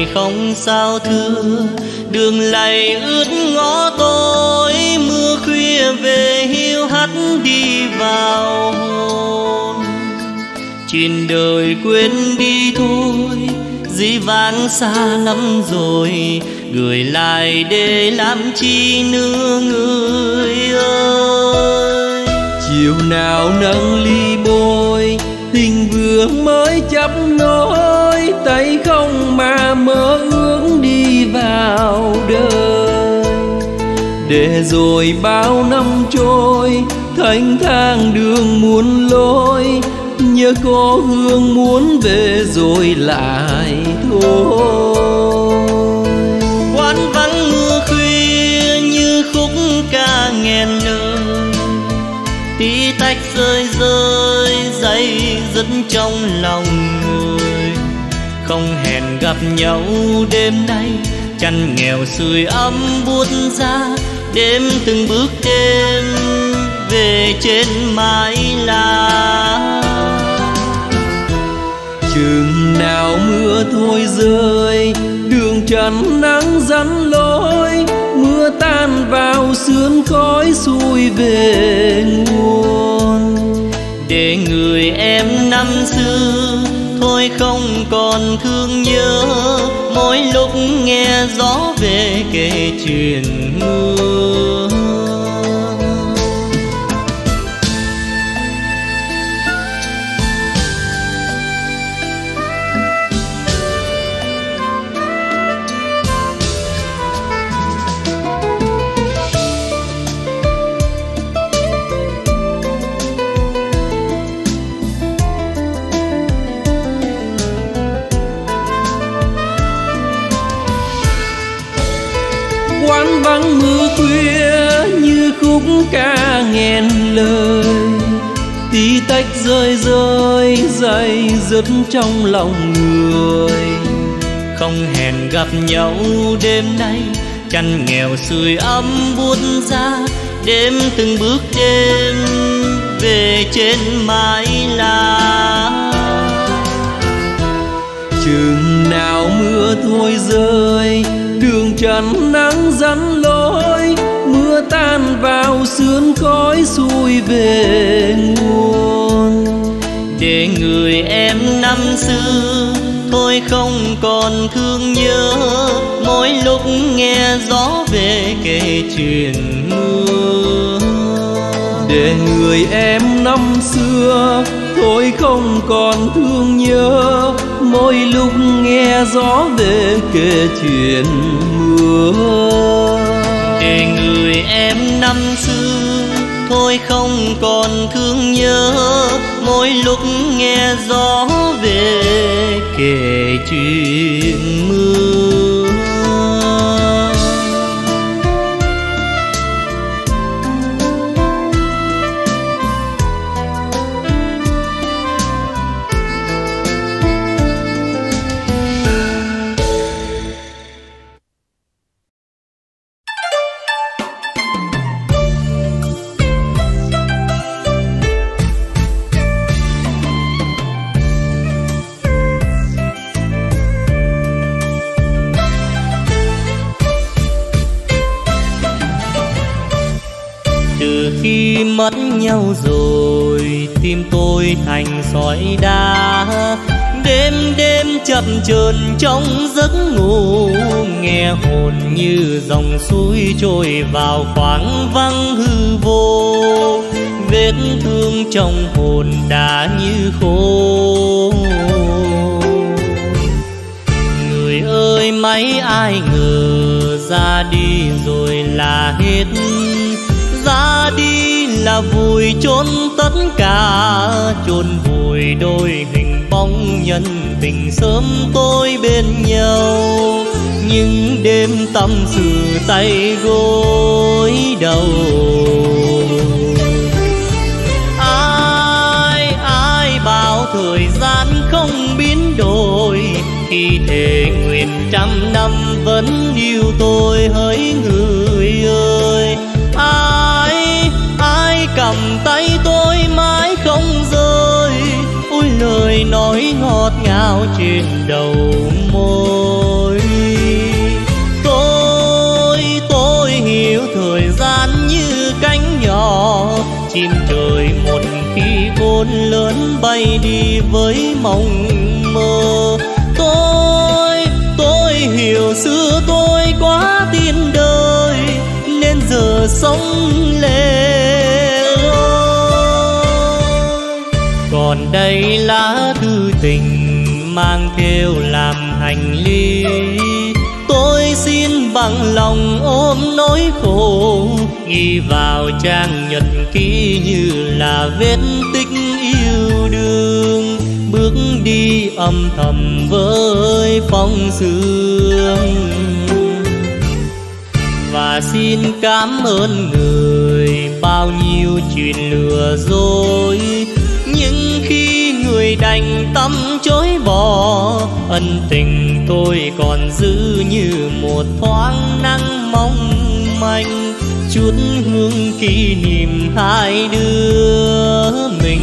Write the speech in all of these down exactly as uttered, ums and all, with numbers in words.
không sao thưa, đường lầy ướt ngõ tối, mưa khuya về hiu hắt đi vào hồn. Chuyện đời quên đi thôi, dĩ vãng xa lắm rồi, gửi lại để làm chi nữa người ơi. Chiều nào nắng ly bôi, tình vừa mới chấp nối, tay không mà mơ ước đi vào đời. Để rồi bao năm trôi, thanh thang đường muôn lối, nhớ có hương muốn về rồi lại thôi. Quán vắng mưa khuya như khúc ca nghẹn lời, tí tách rơi rơi dây dứt trong lòng người. Không hẹn gặp nhau đêm nay, chăn nghèo sưởi ấm buốt ra, đêm từng bước đêm về trên mái lá. Chừng nào mưa thôi rơi, đường trần nắng rắn lối, mưa tan vào sương khói xuôi về nguồn. Để người em năm xưa thôi không còn thương nhớ, mỗi lúc nghe gió về kể chuyện mưa. Quán vắng mưa khuya như khúc ca nghẹn lời, tí tách rơi rơi dây dứt trong lòng người. Không hẹn gặp nhau đêm nay, chăn nghèo sưởi ấm buốt ra, đêm từng bước đêm về trên mái lá. Chừng nào mưa thôi rơi, đường trần nắng rắn lối, mưa tan vào sương khói xuôi về nguồn. Để người em năm xưa thôi không còn thương nhớ, mỗi lúc nghe gió về kể chuyện mưa. Để người em năm xưa thôi không còn thương nhớ, mỗi lúc nghe gió về kể chuyện mưa. Để người em năm xưa thôi không còn thương nhớ, mỗi lúc nghe gió về kể chuyện mưa. Khi mất nhau rồi, tim tôi thành sỏi đá, đêm đêm chập chờn trong giấc ngủ, nghe hồn như dòng suối trôi vào khoảng vắng hư vô. Vết thương trong hồn đã như khô. Người ơi mấy ai ngờ ra đi rồi là hết, ra đi là vùi chôn tất cả, chôn vùi đôi hình bóng nhân tình sớm tôi bên nhau. Những đêm tâm sự tay gối đầu, ai ai bảo thời gian không biến đổi, khi thề nguyện trăm năm vẫn yêu tôi hỡi người ơi. Ai ai cầm tay tôi mãi không rời, ôi lời nói ngọt ngào trên đầu môi. chim trời một khi khôn lớn bay đi với mộng mơ. Tôi, tôi hiểu xưa tôi quá tin đời nên giờ sống lẻ loi. Còn đây lá thư tình mang theo làm hành lý, tôi xin bằng lòng ôm nỗi khổ, ghi vào trang nhật ký như là vết tích yêu đương, bước đi âm thầm với phong sương. Và xin cảm ơn người bao nhiêu chuyện lừa dối, nhưng khi người đành tâm chối bỏ, ân tình tôi còn giữ như một thoáng nắng mong manh, chút hương kỷ niệm hai đứa mình.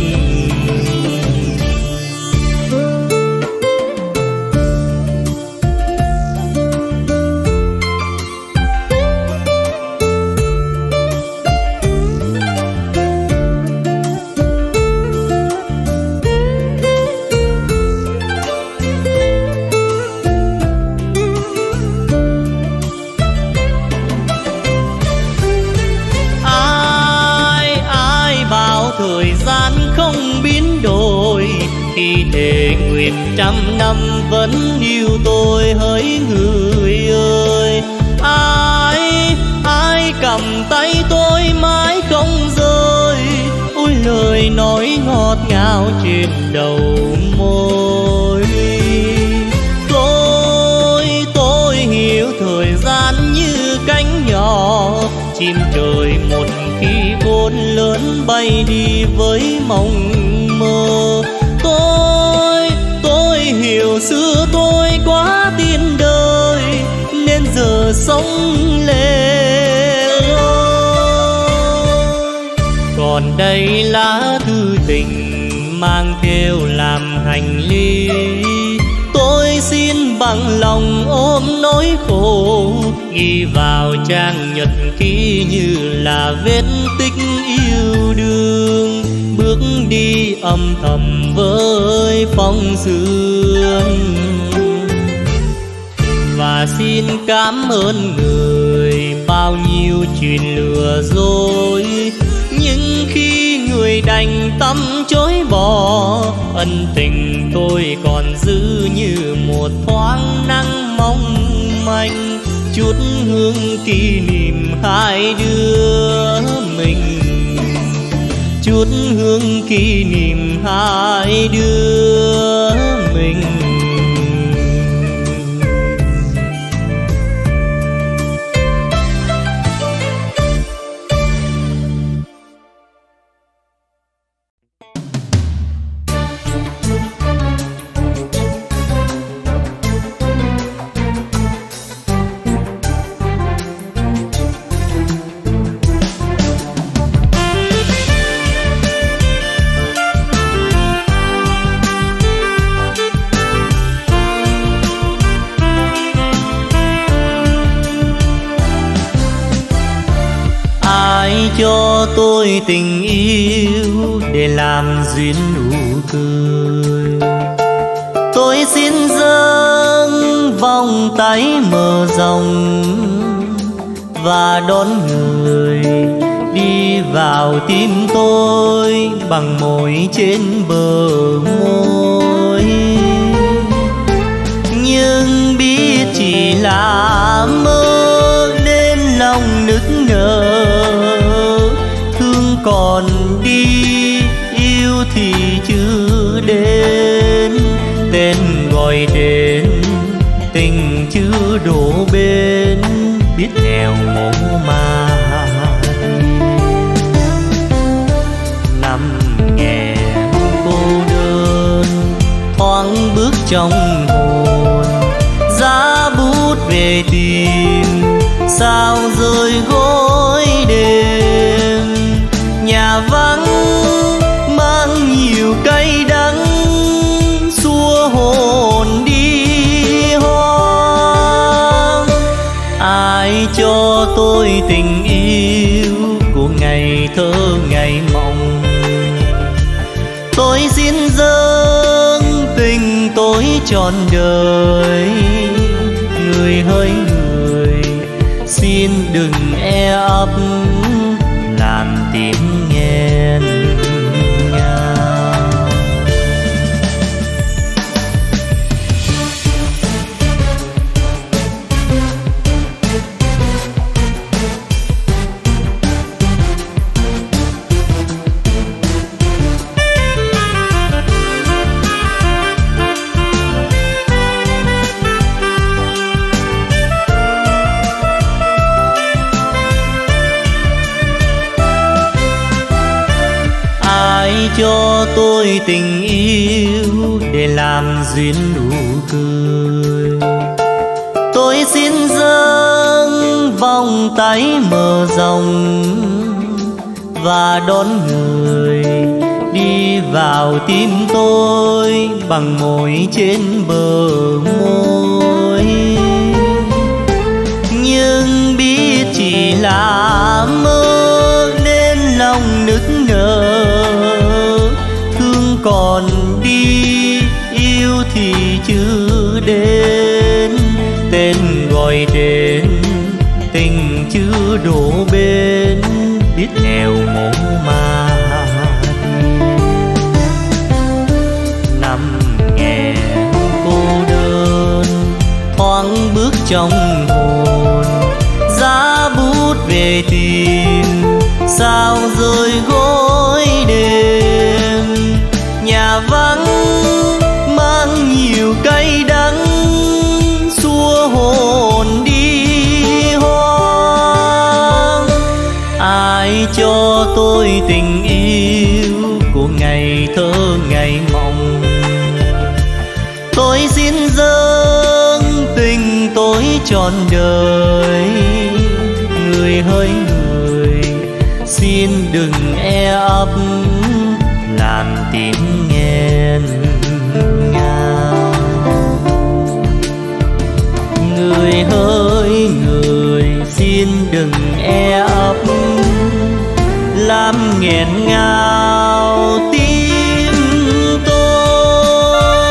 Khi thề nguyện trăm năm vẫn yêu tôi hỡi người ơi. Ai, ai cầm tay tôi mãi không rơi, ôi lời nói ngọt ngào trên đầu môi. Tôi, tôi hiểu thời gian như cánh nhỏ, chim trời một khi khôn lớn bay đi với mộng mơ. Tôi, tôi hiểu xưa tôi quá tin đời nên giờ sống lẻ loi. Còn đây lá thư tình mang theo làm hành lý, tôi xin bằng lòng ôm nỗi khổ, ghi vào trang nhật ký như là vết tích yêu đương, bước đi âm thầm với phong sương. Và xin cảm ơn người bao nhiêu chuyện lừa dối, nhưng khi người đành tâm chối bỏ, ân tình tôi còn giữ như một thoáng nắng mong manh, chút hương kỷ niệm hai đứa mình, chút hương kỷ niệm hai đứa mình. Cho tôi tình yêu để làm duyên nụ cười, tôi xin dâng vòng tay mở rộng và đón người đi vào tim tôi bằng môi trên bờ môi. Nhưng biết chỉ là mơ nên lòng nức nở, còn đi yêu thì chưa đến, tên gọi đến tình chưa đổ bên, biết nghèo ngố mà nằm nghèo cô đơn, thoáng bước trong hồn giá bút về tìm sao rơi gối đêm. Nhà vắng mang nhiều cay đắng xua hồn đi hoang. Ai cho tôi tình yêu của ngày thơ ngày mộng, xin dâng tình tôi trọn đời. Người hỡi người, xin đừng e ấp làm tim nghẹn ngào. Cho tôi tình yêu để làm duyên nụ cười. Tôi xin dâng vòng tay mở rộng và đón người đi vào tim tôi bằng môi trên bờ môi. Nhưng biết chỉ là mơ nên lòng nức nở, còn đi yêu thì chưa đến. Tên gọi tên tình chưa đổ bên, biết nghèo mổ mà nằm nghèo cô đơn thoáng bước trong hồn. Giá bút về tìm sao rơi gối đêm. Nhà vắng mang nhiều cay đắng xua hồn đi hoang. Ai cho tôi tình yêu của ngày thơ ngày mộng. Tôi xin dâng tình tôi trọn đời. Người hỡi người, xin đừng e ấp làm tim nghẹn ngào. Người hỡi người, xin đừng e ấp làm nghẹn ngào tim tôi.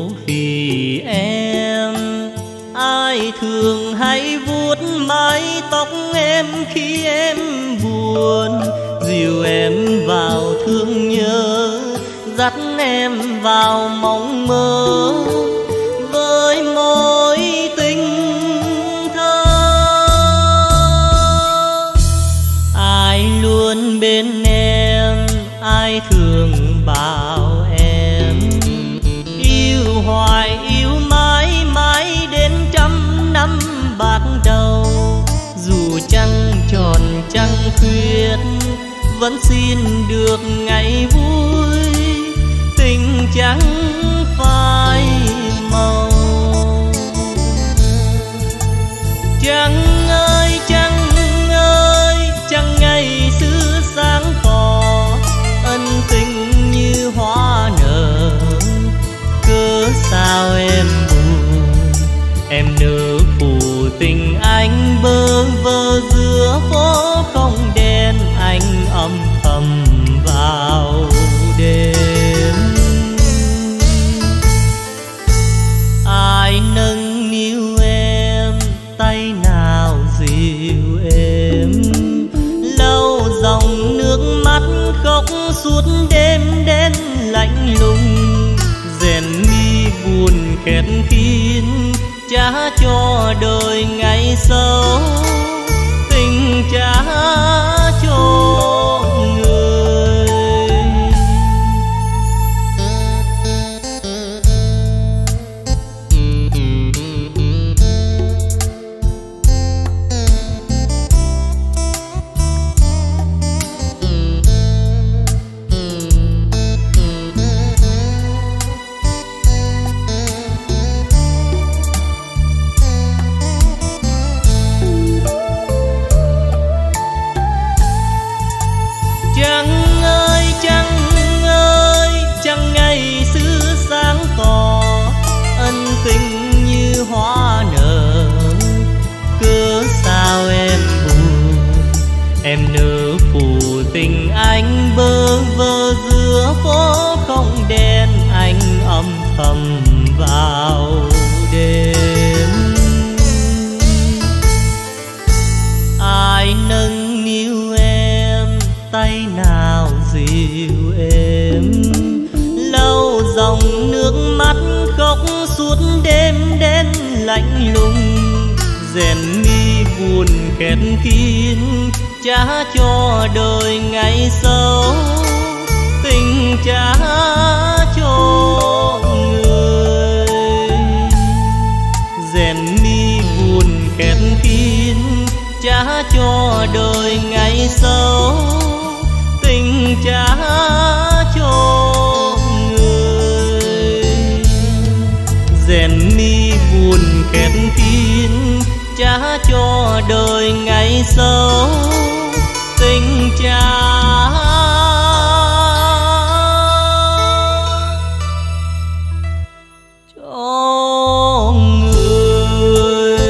vì em. Ai thường hay vuốt mái tóc em khi em buồn, dìu em vào thương nhớ, dắt em vào mộng mơ với mối tình thơ. Ai luôn bên em, ai thường bảo em yêu hoài yêu mãi mãi đến trăm năm bạc đầu. Dù trăng tròn trăng khuyết vẫn xin được ngày vui, tình chẳng phai màu. Trăng ơi trăng ơi trăng ngày xưa sáng tỏ, ân tình như hoa nở. Cớ sao em buồn, em nỡ phụ tình anh bơ vơ giữa phố không đèn, anh âm thầm vào đêm. Ai nâng niu em, tay nào dịu êm, lau dòng nước mắt khóc suốt đêm đen lạnh lùng. Rèn mi buồn khét kín trả cho đời ngày sau, tình trả cho người. Trăng ơi trăng ơi trăng ngày xưa sáng tỏ, ân tình như hoa nở. Cớ sao em buồn, em nỡ phụ tình anh bơ vơ giữa phố không đèn, anh âm thầm vào đêm. Ai nâng niu em, tay nào dịu êm, lau dòng nước mắt khóc suốt đêm đen lạnh lùng. Rèn mi buồn khét kín trả cho đời ngày sau, tình trả cho người. Rèn mi buồn khét kín trả cho đời ngày sau, tình trả cho người. Rèn mi buồn khét kín trả cho đời ngày sau, tình trả cho người.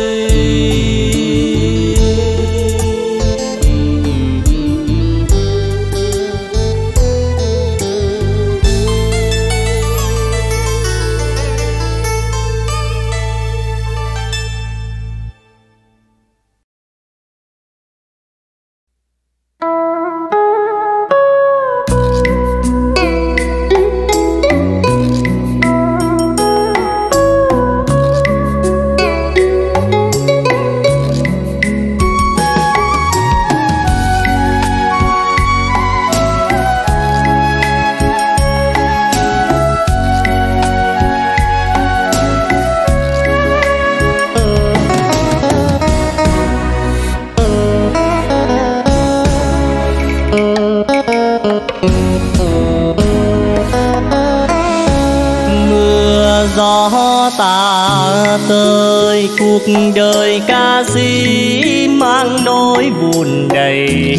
Mưa gió tả tơi cuộc đời ca sĩ mang nỗi buồn đầy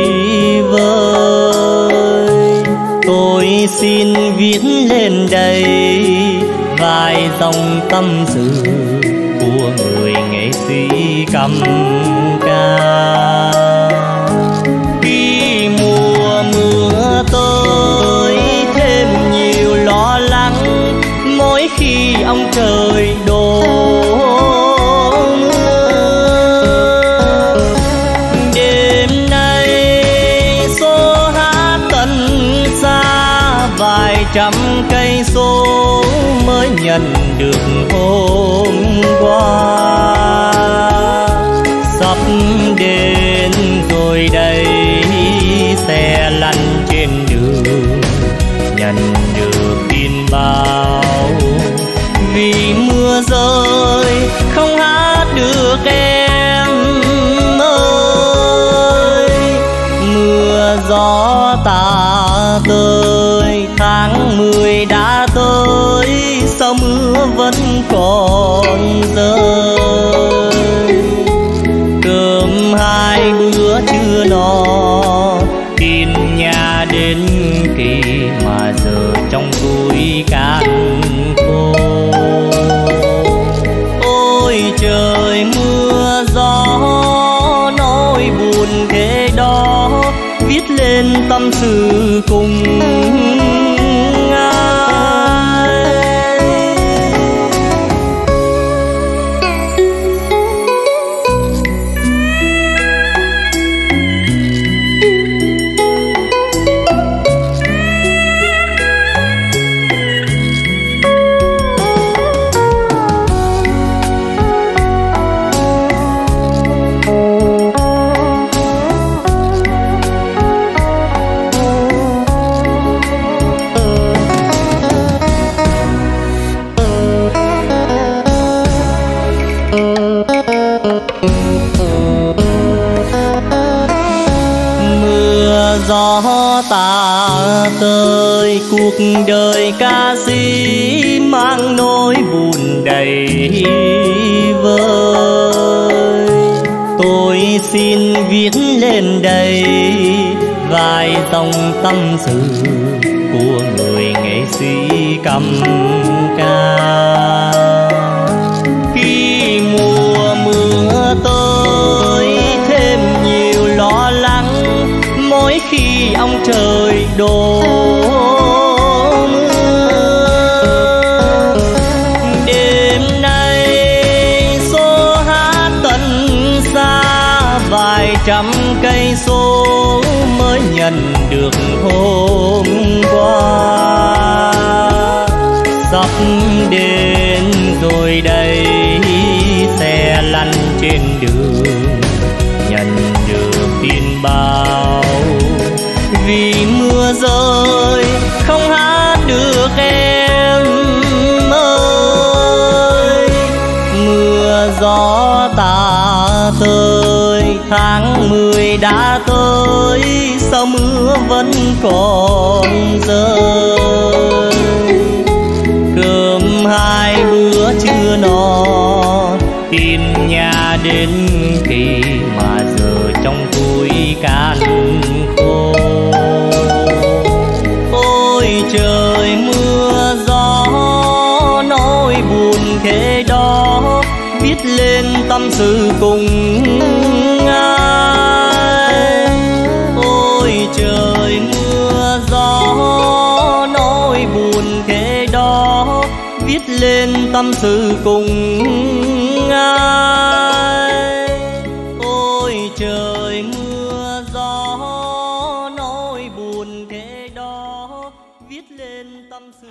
vơi. Tôi xin viết lên đây vài dòng tâm sự của người nghệ sĩ cầm ca. Khi mùa mưa tới thêm nhiều lo lắng, mỗi khi ông trời đổ mưa. Đêm nay số hát tận xa, vài trăm cây số mới nhận được hôm qua. Sắp đến rồi đây, xe lăn trên đường nhận được tin báo. Vì mưa rơi không hát được em ơi, mưa gió tà tơi, tháng mười đã tới, sao mưa vẫn còn rơi. Cơm hai bữa chưa no, tiền nhà đến kỳ mà giờ trong túi cạn khô. Ôi trời mưa gió nỗi buồn thế đó, viết lên tâm sự cùng gió tà tơi. Cuộc đời ca sĩ mang nỗi buồn đầy vơi. Tôi xin viết lên đây vài dòng tâm sự của người nghệ sĩ cầm ca. Khi mùa mưa tới thêm nhiều lo lắng, mỗi khi ông trời đổ mưa. Đêm nay số hát tận xa, vài trăm cây số mới nhận được hôm qua. Sắp đến rồi đây, xe lăn trên đường nhận được tin báo. Vì mưa rơi không hát được em ơi, mưa gió tà tơi, tháng mười đã tới, sao mưa vẫn còn rơi. Cơm hai bữa chưa no, tiền nhà đến kỳ mà giờ trong túi cạn khô. Ôi trời mưa gió nỗi buồn thế đó, viết lên tâm sự cùng ai. Ôi trời mưa gió nỗi buồn thế đó, viết lên tâm sự cùng ai. Ôi trời mưa gió nỗi buồn thế đó, viết lên tâm sự.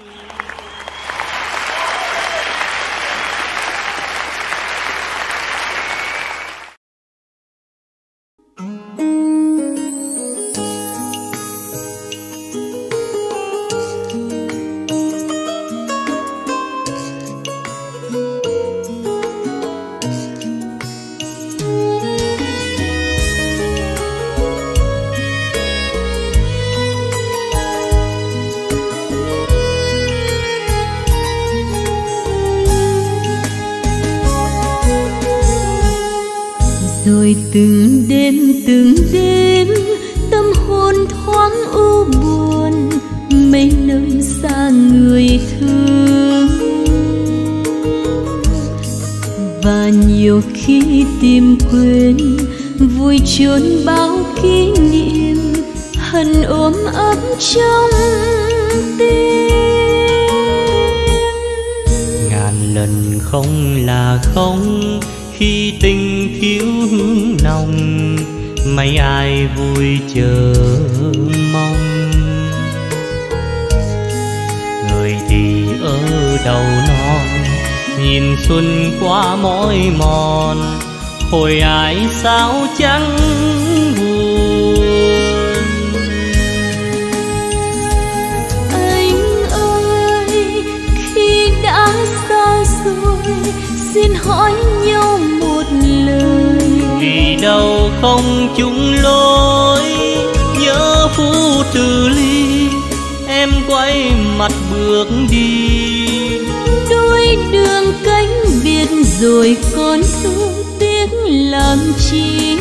Rồi từng đêm từng đêm tâm hồn thoáng u buồn, mấy nơi xa người thương. Và nhiều khi tìm quên vui chốn bao kỷ niệm, hận ôm ấp trong tim. ngàn lần không là không khi tình thiếu hương nồng, mấy ai vui chờ mong. Người thì ở đầu non, nhìn xuân qua mỏi mòn, hồi ai sao chẳng buồn. Anh ơi, khi đã xa rồi, xin hỏi nhau một lời. Vì đâu không chung lối, nhớ phút từ ly, em quay mặt bước đi. Đôi đường cánh biệt rồi còn thương tiếc làm chi.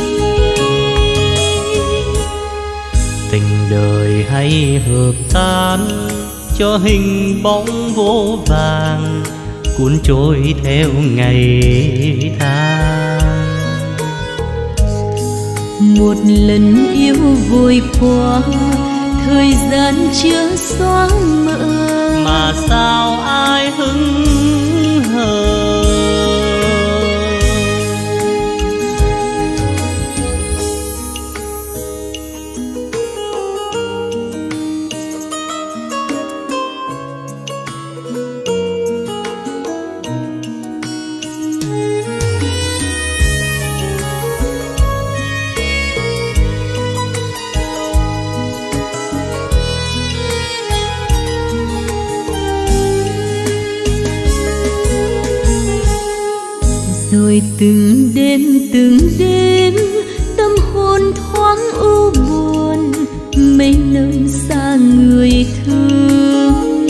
Tình đời hay hợp tan, cho hình bóng vô vàng cuốn trôi theo ngày tháng. Một lần yêu vội qua, thời gian chưa xóa mờ, mà sao ai hững hờ. Rồi từng đêm từng đêm tâm hồn thoáng u buồn, mấy nơi xa người thương.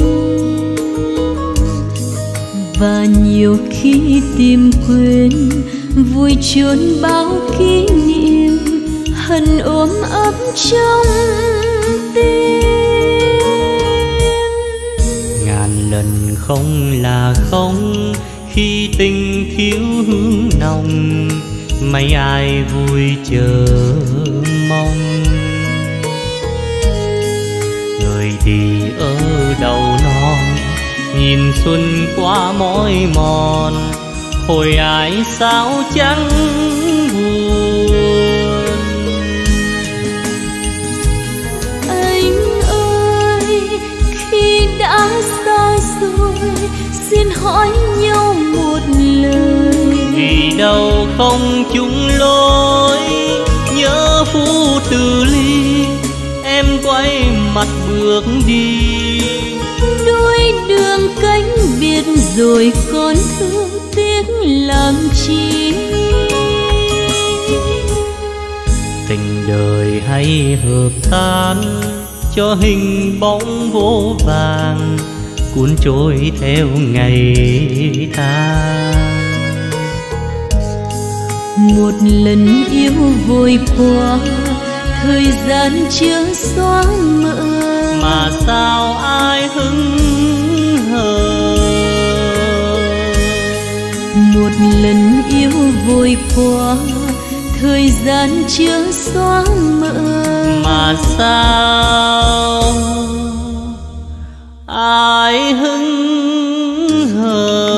Và nhiều khi tìm quên vui chốn bao kỷ niệm, hận ôm ấp trong tim. Ngàn lần không là không khi tình thiếu hương nồng, mấy ai vui chờ mong. Người thì ở đầu non, nhìn xuân qua mỏi mòn, hồi ai sao chẳng buồn. Anh ơi, khi đã xa rồi, xin hỏi nhau một lời. Vì đâu không chung lối, nhớ phút từ ly, em quay mặt bước đi. Đôi đường cánh biệt rồi còn thương tiếc làm chi. Tình đời hay hợp tan, cho hình bóng vô vàng cuốn trôi theo ngày tháng. Một lần yêu vội qua, thời gian chưa xóa mờ, mà sao ai hững hờ. Một lần yêu vội qua, thời gian chưa xóa mờ, mà sao ai hững hờ.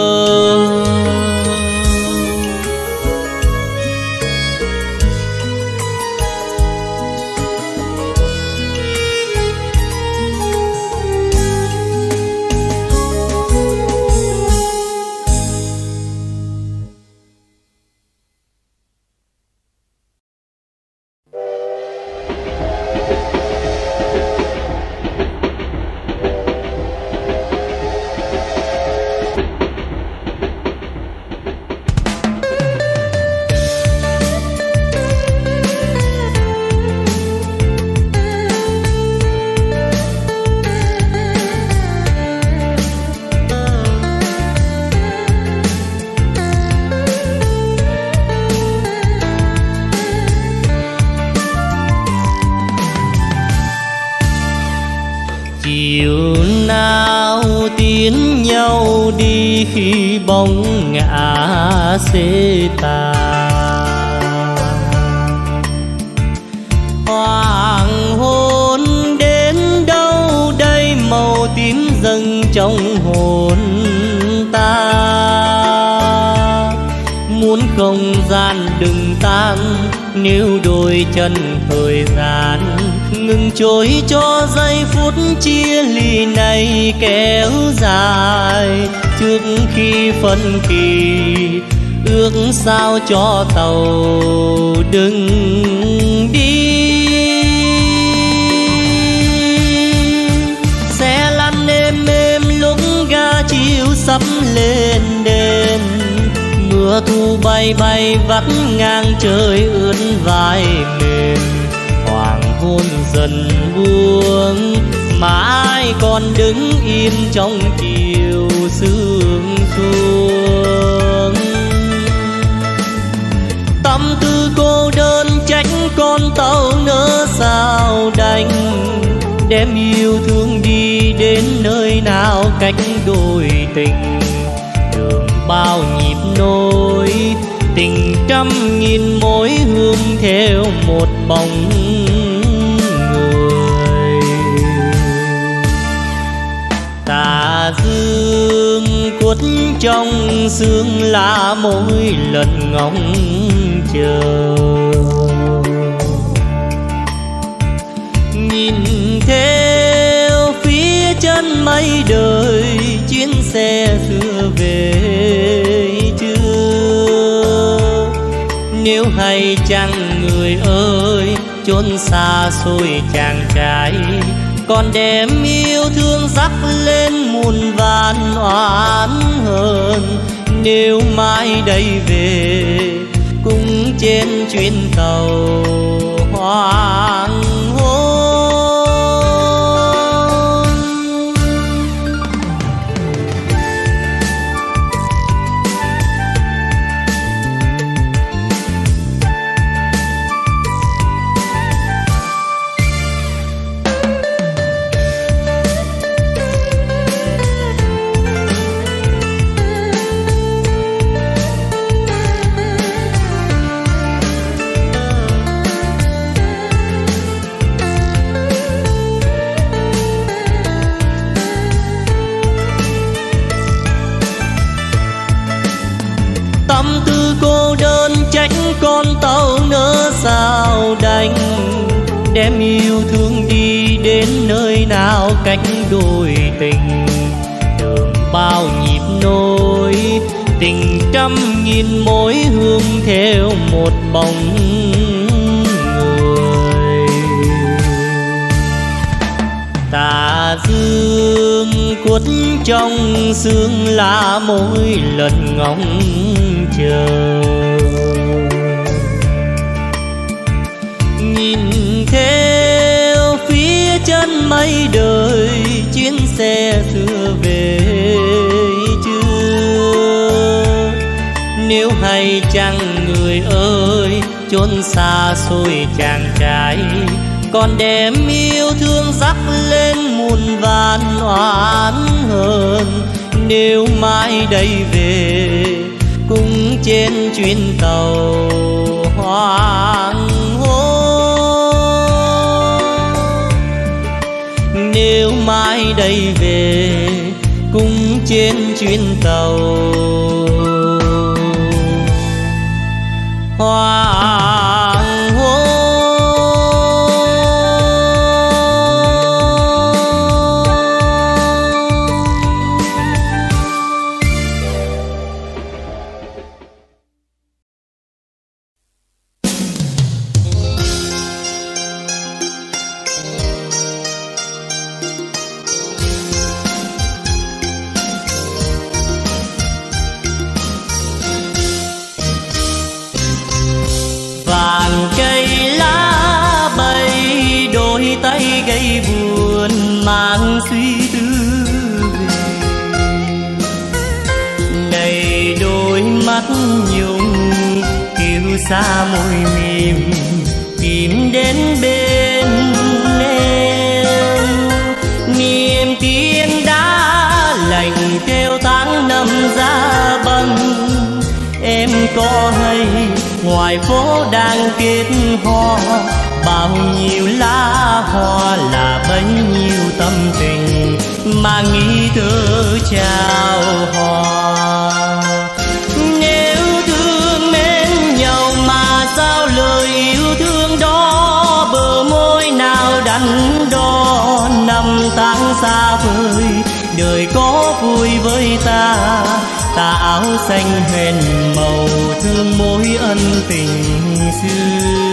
Chiều nào tiến nhau đi khi bóng ngã xê tàn. Hoàng hôn đến đâu đây, màu tím dâng trong hồn ta. muốn không gian đừng tan, nếu đôi chân thời gian ngừng trôi cho giây phút chia ly này kéo dài. Trước khi phân kỳ ước sao cho tàu đừng đi, xe lăn êm êm lúc ga chiều sắp lên đền. Mưa thu bay bay vắt ngang trời ướt vai mềm, hoàng hôn dần buông mà ai còn đứng im trong chiều sương xuống. Tâm tư cô đơn trách con tàu nỡ sao đành, đem yêu thương đi đến nơi nào cách đôi tình. Đường bao nhịp nối tình trăm nghìn mối hương theo một bóng người. Tà dương quất trong sương lá mỗi lần ngóng chờ, nhìn theo phía chân mây đời chuyến xe xưa về chưa. Nếu hay chăng người ơi chốn xa xôi chàng trai, còn đem yêu thương dắt lên muôn vàn oán hờn. Nếu mai đây về cùng trên chuyến tàu hoàng hôn. Tâm tư cô đơn trách con tàu nỡ sao đành, đem yêu thương đi đến nơi nào cách đôi tình. Đường bao nhịp nối tình trăm nghìn mối hương theo một bóng người. Tà dương quất trong sương lá mỗi lần ngóng chờ, nhìn theo phía chân mây đời chuyến xe xưa về chưa. Nếu hay chăng người ơi chốn xa xôi chàng trai, còn đem yêu thương dắt lên muôn vàn oán hờn. Nếu mai đây về cùng trên chuyến tàu hoàng hôn. Nếu mai đây về cùng trên chuyến tàu hoàng hôn. Vàng cây lá bay đôi tay gây buồn mang suy tư về. Này đôi mắt nhung kiêu xa môi mềm tìm đến bên em. Niềm tin đã lành theo tháng năm ra băng. Em có hay ngoài phố đang kết hoa, bao nhiêu lá hoa là bấy nhiêu tâm tình mà nghĩ thơ chào hòa. Nếu thương tháng xa vời, đời có vui với ta. Tà áo xanh huyền màu, thương mối ân tình xưa.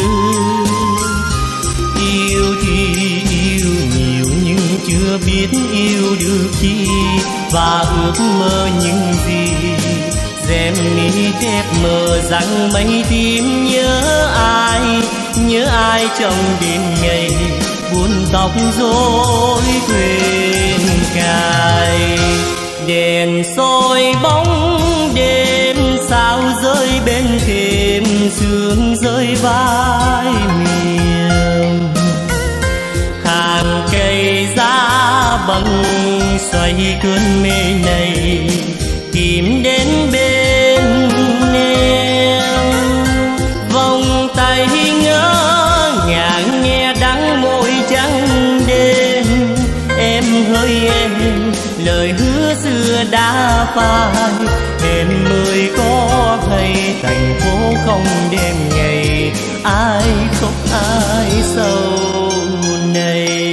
Yêu thì yêu nhiều nhưng chưa biết yêu được chi, và ước mơ những gì. Rèm mi đẹp mờ rằng mây tím nhớ ai, nhớ ai trong đêm ngày buồn tóc rối quên cài. Đèn soi bóng đêm sao rơi bên thềm, sương rơi vai miền. Hàng cây giá bằng xoay cơn mê này, tìm đến bên em. Vòng tay ngỡ ngàng nghe đắng môi trắng đêm. Em hỡi em, lời hứa xưa đã phai. Em ơi có hay thành phố không đêm ngày, ai khóc ai sầu này.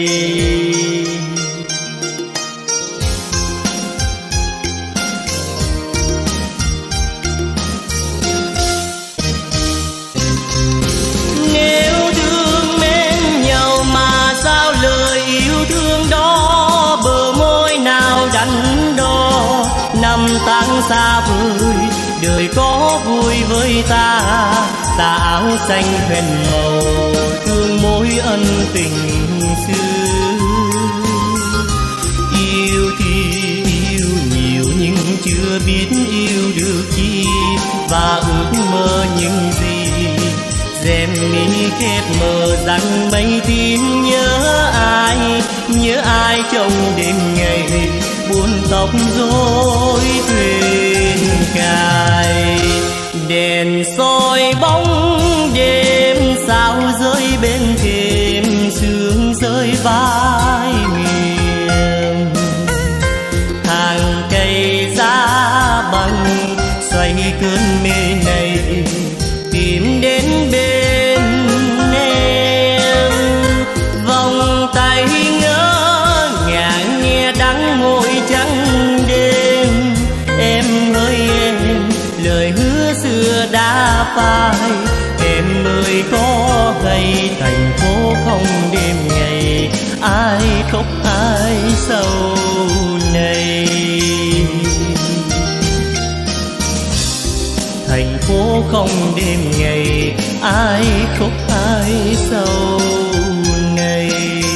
Năm tháng xa vời, đời có vui với ta. Tà áo xanh huyền màu, thương mối ân tình xưa. Yêu thì yêu nhiều nhưng chưa biết yêu được chi, và ước mơ những gì. Rèm mi khép mờ rằng mây tím nhớ ai, nhớ ai trong đêm ngày buồn tóc rối thuyền cài. Đèn soi bóng đêm sao rơi bên thềm, sương rơi vai miền. Hàng cây giá bằng xoay cơn mê này, tìm đến bên em. Vòng tay ngỡ ngàng nghe đắng môi trắng đêm. Em ơi em, lời hứa xưa đã phai. Em ơi có hay thành phố không đêm ngày, ai khóc ai sầu này. Thành phố không đêm ngày, ai khóc ai sầu này.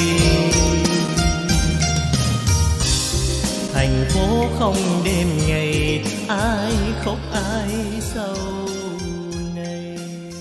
Thành phố không đêm ngày, ai khóc ai sầu này.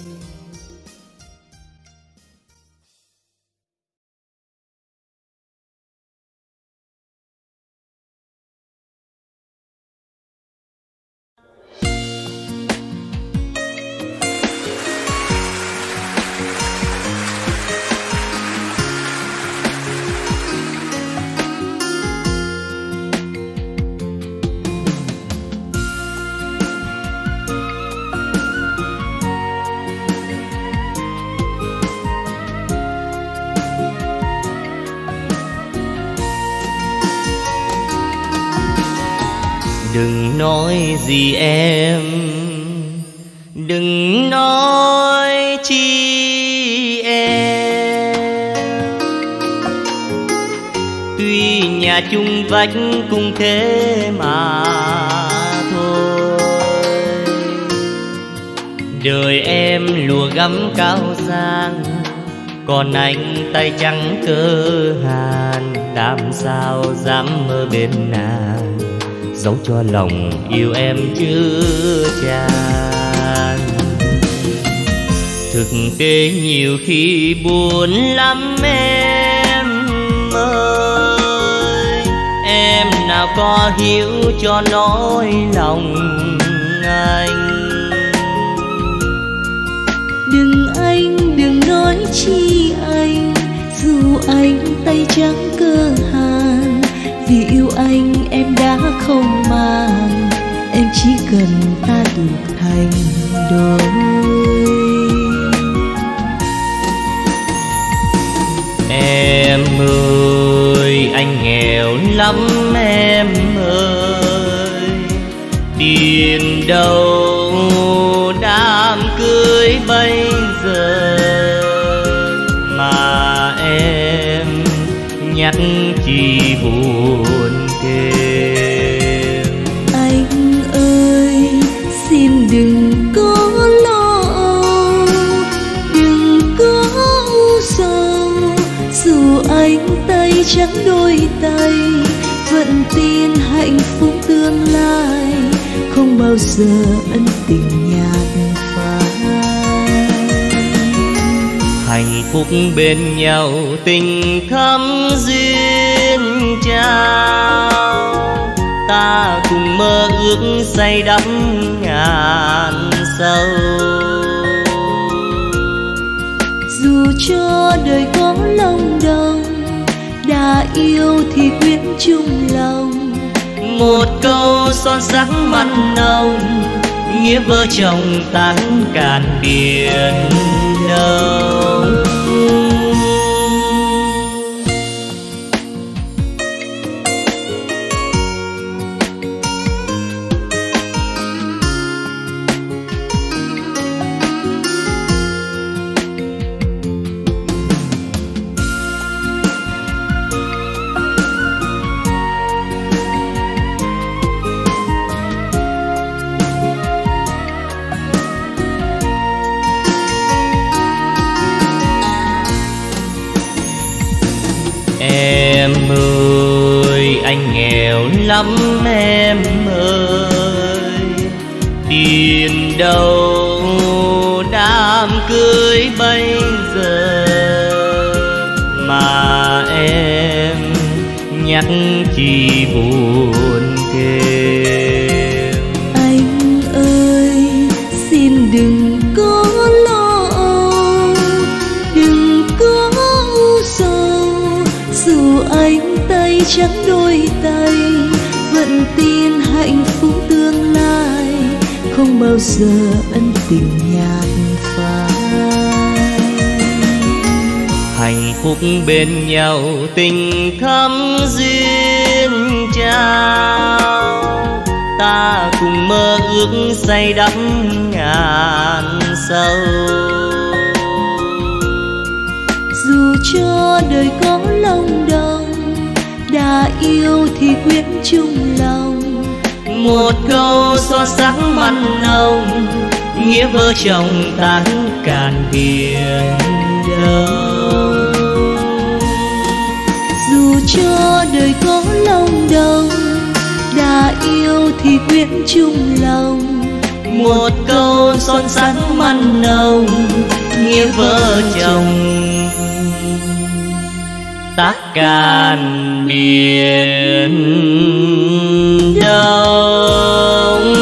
Đừng nói gì em, đừng nói chi em. Tuy nhà chung vách cũng thế mà thôi. Đời em lùa gắm cao sang, còn anh tay trắng cơ hàn. Làm sao dám mơ bên nàng, dẫu cho lòng yêu em chưa tràn. Thực tế nhiều khi buồn lắm em ơi. Em nào có hiểu cho nỗi lòng anh. Đừng anh, đừng nói chi anh, dù anh tay trắng cơ hàn. Vì yêu anh em đã không màng, em chỉ cần ta được thành đôi. Em ơi anh lắm em ơi. Tiền đâu đám cưới bây giờ mà em nhắc chỉ buồn thêm. Anh ơi xin đừng có lo, đừng có u sầu, dù anh tay trắng đôi tay, vẫn tin hạnh phúc tương lai không bao giờ ân tình nhạt phai. Hạnh phúc bên nhau tình thắm duyên trao, ta cùng mơ ước say đắm ngàn sâu. Dù cho đời có lòng đồng, đã yêu thì quyết chung lòng. Một câu son sắc mặn nồng, nghĩa vợ chồng tán cạn biển đông. Em ơi anh nghèo lắm em ơi, tiền đâu đám cưới bây giờ mà em nhắc chỉ buồn thêm. Anh ơi xin đừng có lo, đừng có u sầu, dù anh tay trắng đôi tay, vẫn tin hạnh phúc tương lai không bao giờ ân tình nhạt phai. Hạnh phúc bên nhau tình thắm duyên trao, ta cùng mơ ước say đắm ngàn sâu. Dù cho đời có lòng đồng, đã yêu thì quyết chung lòng. Một câu son sắc mặn nồng, nghĩa vợ chồng tán cạn biển đông. Dù cho đời có lòng đồng, đã yêu thì quyết chung lòng. Một câu son sắc mặn nồng, nghĩa vợ chồng tán cạn biển đông.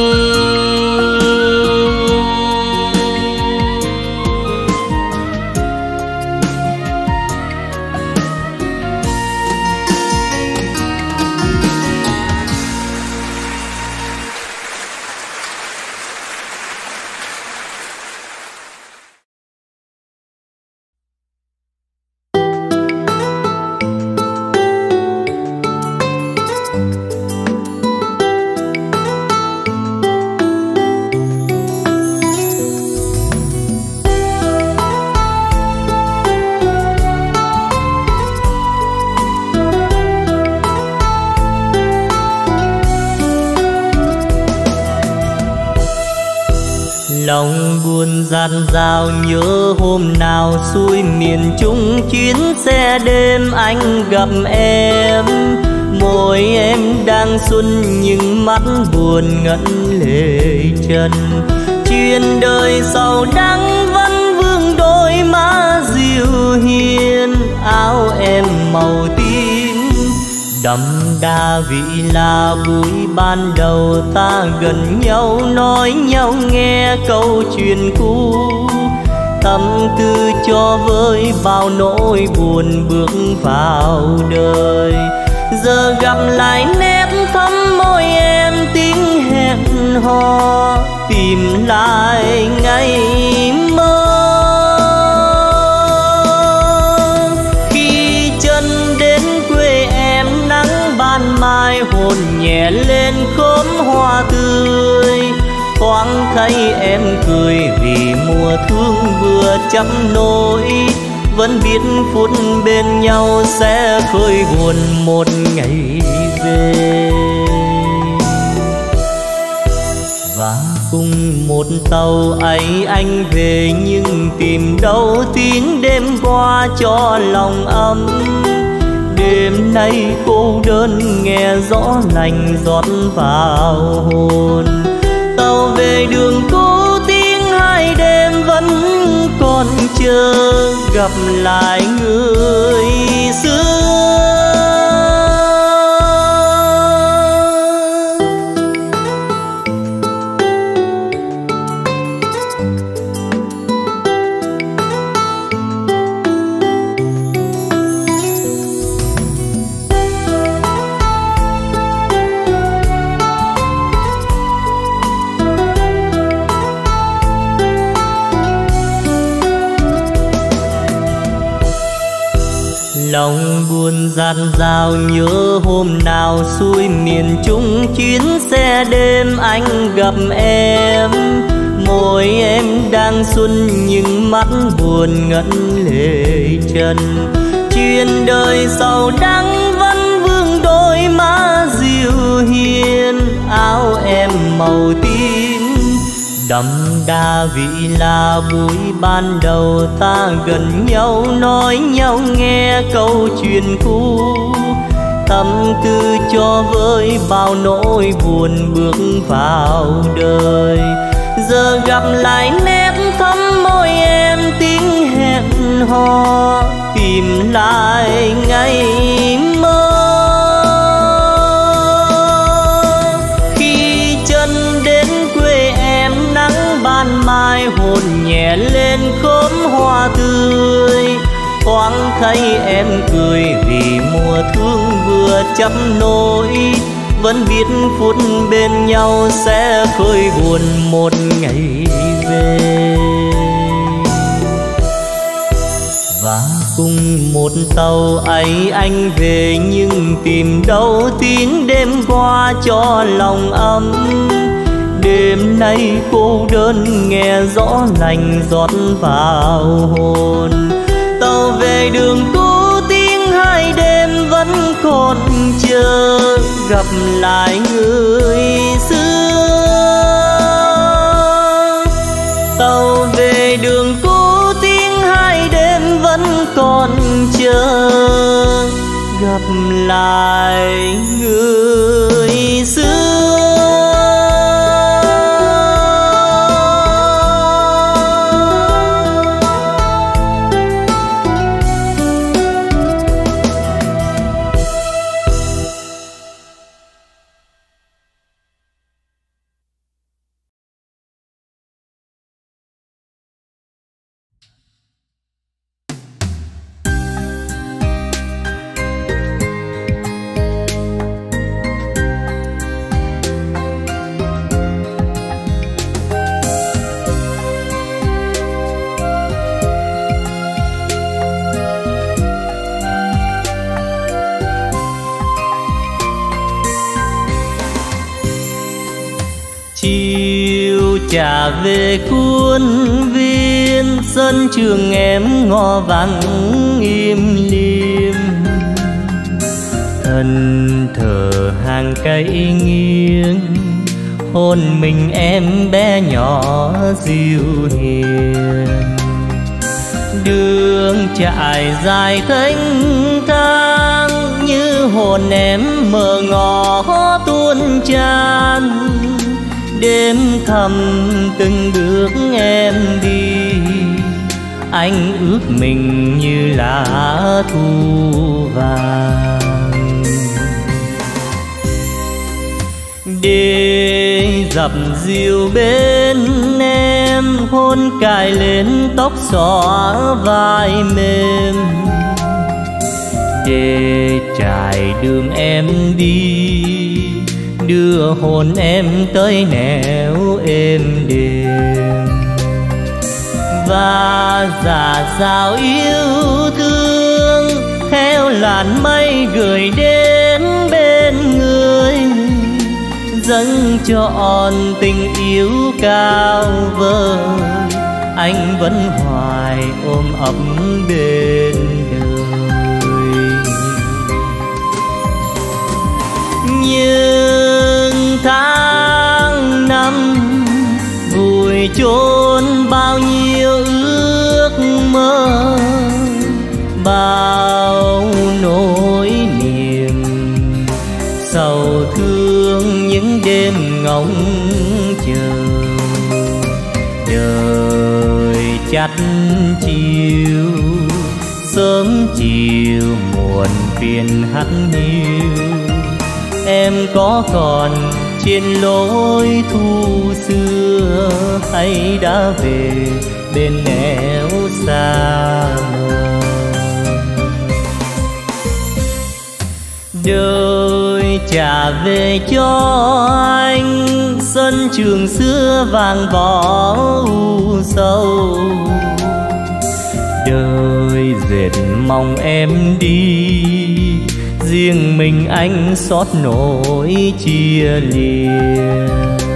Lòng buồn dạt dào nhớ hôm nào xuôi miền Trung chuyến xe đêm anh gặp em. Môi em đang xuân nhưng mắt buồn ngẩn lệ trần. Chuyện đời sầu đắng vẫn vương đôi má dịu hiền, áo em màu tím đậm đà vị là buổi ban đầu ta gần nhau nói nhau nghe câu chuyện cũ. Tâm tư cho với bao nỗi buồn bước vào đời. Giờ gặp lại nét thắm môi em tiếng hẹn hò, tìm lại ngày mơ. Khi chân đến quê em nắng thấy em cười vì mùa thương vừa chấp nối. Vẫn biết phút bên nhau sẽ khơi buồn một ngày về. Và cùng một tàu ấy anh về, nhưng tìm đâu tin đêm qua cho lòng ấm. Đêm nay cô đơn nghe rõ lành rót vào hồn. Tàu về đường cũ tiếng hai đêm vẫn còn chờ gặp lại người xưa. Lòng buồn dạt dào nhớ hôm nào xuôi miền Trung chuyến xe đêm anh gặp em. Môi em đang xuân nhưng mắt buồn ngẩn lệ trần. Chuyện đời sầu đắng vẫn vương đôi má dịu hiền. Áo em màu tím đậm đà vị là buổi ban đầu ta gần nhau nói nhau nghe câu chuyện cũ. Tâm tư cho với bao nỗi buồn bước vào đời. Giờ gặp lại nét thắm môi em tiếng hẹn hò, tìm lại ngày mơ. Khi chân đến quê em nắng ban mai hồn nhẹ lên khóm hoa tươi. Thoáng thấy em cười vì mùa thương vừa chấp nối. Vẫn biết phút bên nhau sẽ khơi buồn một ngày về. Và cùng một tàu ấy anh về, nhưng tìm đâu tin đêm qua cho lòng ấm. Đêm nay cô đơn nghe rõ lành rót vào hồn. Tàu về đường cũ tiếng hai đêm vẫn còn chờ gặp lại người xưa. Tàu về đường cũ tiếng hai đêm vẫn còn chờ gặp lại người xưa. Trả về khuôn viên sân trường em ngõ vắng im lìm. Thân thờ hàng cây nghiêng hôn mình em bé nhỏ dịu hiền. Đường trải dài thênh thang như hồn em mờ ngõ tuôn tràn. Đêm thầm từng bước em đi, anh ước mình như lá thu vàng. Để dập dìu bên em hôn cài lên tóc xõa vai mềm. Để trải đường em đi, đưa hồn em tới nẻo êm đềm. Và dạt dào yêu thương theo làn mây gửi đến bên người. dâng trọn tình yêu cao vời, anh vẫn hoài ôm ấp bên đời. Nhưng tháng năm vùi chôn bao nhiêu ước mơ, bao nỗi niềm sầu thương những đêm ngóng chờ. Đời chắt chiều sớm chiều muộn phiền hắt hiu, em có còn trên lối thu xưa hay đã về bên nẻo xa mờ. Đời trả về cho anh sân trường xưa vàng vỏ u sầu, đời dệt mong em đi riêng mình anh xót nỗi chia lìa.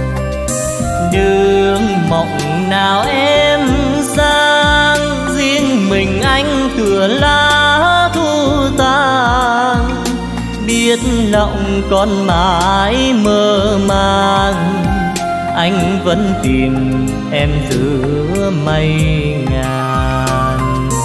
Đường mộng nào em sang riêng mình anh tựa lá thu tàn, biết lòng con mãi mơ màng, anh vẫn tìm em giữa mây ngàn.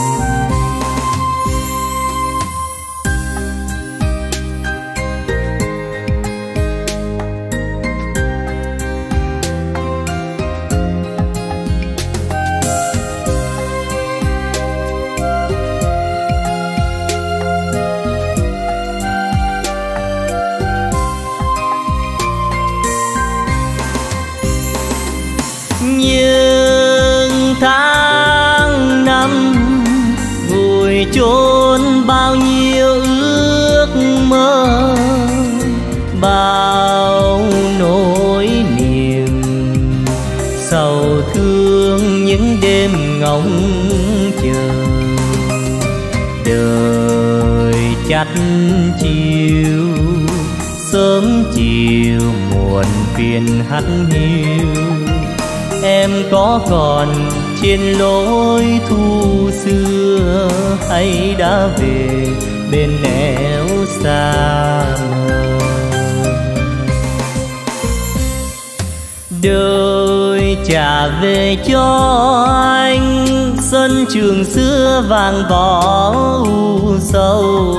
Nhưng tháng năm vùi chôn bao nhiêu ước mơ, bao nỗi niềm sầu thương những đêm ngóng chờ. Đời chắt chiều sớm chiều muộn phiền hắt hiu, em có còn trên lối thu xưa hay đã về bên nẻo xa mờ. Đời trả về cho anh sân trường xưa vàng vỏ u sầu,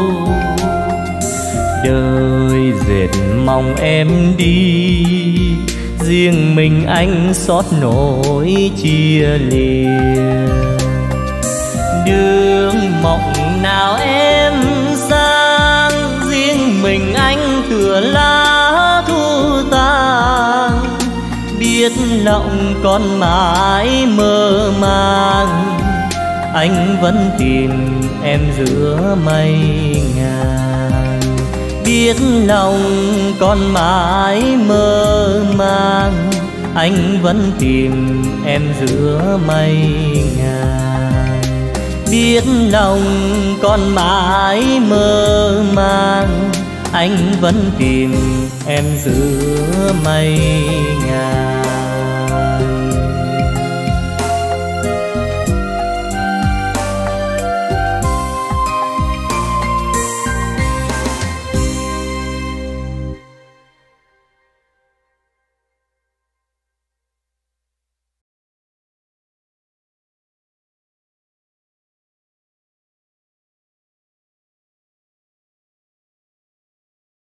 đời dệt mong em đi riêng mình anh xót nỗi chia lìa. Đường mộng nào em sang riêng mình anh tựa lá thu tàn, biết lòng con mãi mơ màng, anh vẫn tìm em giữa mây ngàn. Biết lòng con mãi mơ màng, anh vẫn tìm em giữa mây ngàn. Biết lòng con mãi mơ màng, anh vẫn tìm em giữa mây ngàn.